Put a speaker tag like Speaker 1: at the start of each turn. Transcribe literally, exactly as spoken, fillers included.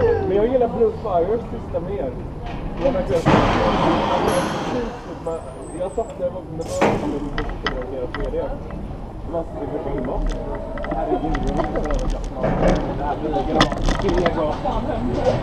Speaker 1: Men jag gillar Blue Fires sista mer. Jag jag satt där och med början på det. Vad ska vi filma? Herregud, jag vill inte höra det. Det här blir bra.